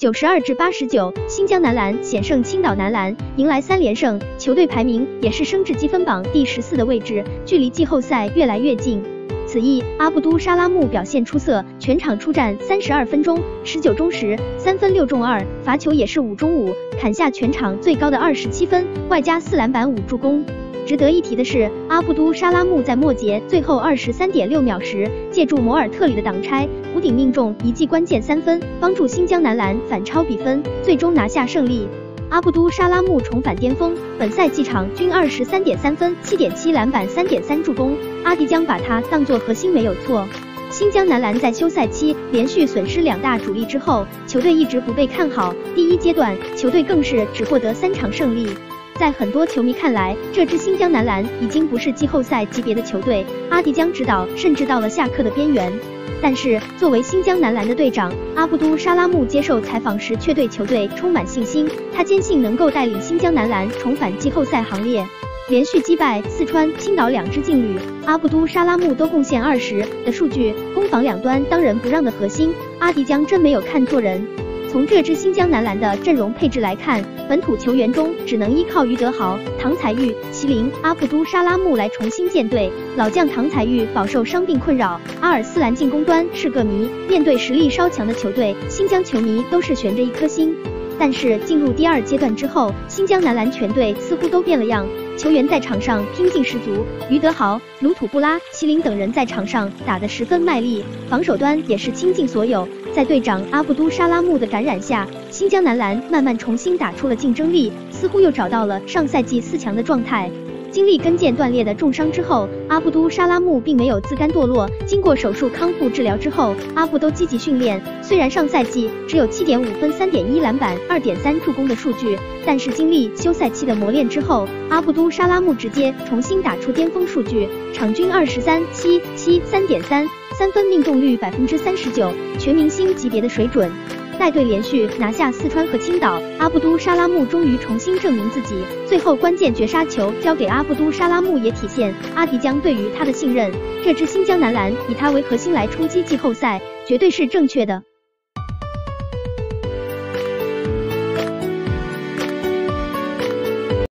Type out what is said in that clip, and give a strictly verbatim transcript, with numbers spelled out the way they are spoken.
九十二至八十九，新疆男篮险胜青岛男篮，迎来三连胜，球队排名也是升至积分榜第十四的位置，距离季后赛越来越近。此役，阿布都沙拉木表现出色，全场出战三十二分钟，十九中十，三分六中二，罚球也是五中五，砍下全场最高的二十七分，外加四篮板五助攻。值得一提的是，阿布都沙拉木在末节最后二十三点六秒时，借助摩尔特里的挡拆，弧顶命中一记关键三分，帮助新疆男篮反超比分，最终拿下胜利。阿布都沙拉木重返巅峰，本赛季场均二十三点三分，七点七篮板，三点三助攻。阿迪江把他当作核心没有错。新疆男篮在休赛期连续损失两大主力之后，球队一直不被看好。第一阶段，球队更是只获得三场胜利。在很多球迷看来，这支新疆男篮已经不是季后赛级别的球队，阿迪江指导甚至到了下课的边缘。但是，作为新疆男篮的队长，阿布都沙拉木接受采访时却对球队充满信心，他坚信能够带领新疆男篮重返季后赛行列。连续击败四川、青岛两支劲旅，阿布都沙拉木都贡献二十的数据，攻防两端当仁不让的核心，阿迪江真没有看错人。从这支新疆男篮的阵容配置来看，本土球员中只能依靠于德豪、唐才玉、麒麟、阿布都沙拉木来重新建队。老将唐才玉饱受伤病困扰，阿尔斯兰进攻端是个谜。面对实力稍强的球队，新疆球迷都是悬着一颗心。但是进入第二阶段之后，新疆男篮全队似乎都变了样，球员在场上拼劲十足，于德豪、鲁土布拉、麒麟等人在场上打得十分卖力，防守端也是倾尽所有。在队长阿布都沙拉木的感染下，新疆男篮慢慢重新打出了竞争力，似乎又找到了上赛季四强的状态。经历跟腱断裂的重伤之后，阿布都沙拉木并没有自甘堕落。经过手术康复治疗之后，阿布都积极训练。虽然上赛季只有 七点五分、三点一篮板、二点三助攻的数据，但是经历休赛期的磨练之后，阿布都沙拉木直接重新打出巅峰数据，场均二十三、七、七、三点三，三分命中率百分之三十九，全明星级别的水准。带队连续拿下四川和青岛，阿布都沙拉木终于重新证明自己。最后关键绝杀球交给阿布都沙拉木，也体现阿迪江对于他的信任。这支新疆男篮以他为核心来冲击季后赛，绝对是正确的。